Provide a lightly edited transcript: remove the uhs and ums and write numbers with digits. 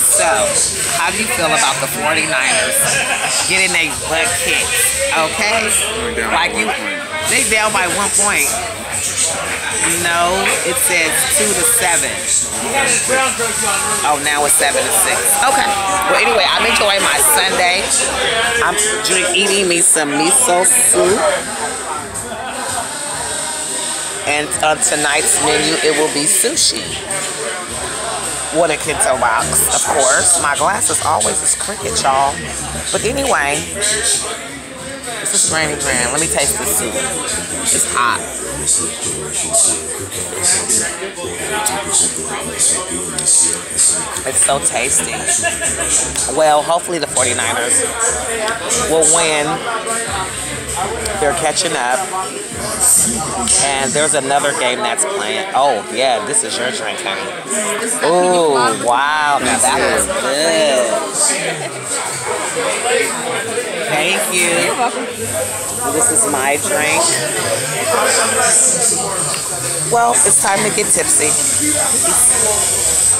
So, how do you feel about the 49ers getting their butt kicked? Okay? Like they down by 1 point. No, it says 2-7. Oh, now it's 7-6. Okay. Well, anyway, I'm enjoying my Sunday. I'm eating me some miso soup. And on tonight's menu, it will be sushi. With a kento box, of course. My glasses always is cricket, y'all. But anyway, this is Granny.grann. Let me taste this soup. It's hot. It's so tasty. Well, hopefully the 49ers will win. They're catching up. And there's another game that's playing. Oh, yeah, this is your drink, honey. Oh, wow. Now that was good. Thank you. You're welcome. This is my drink. Well, it's time to get tipsy.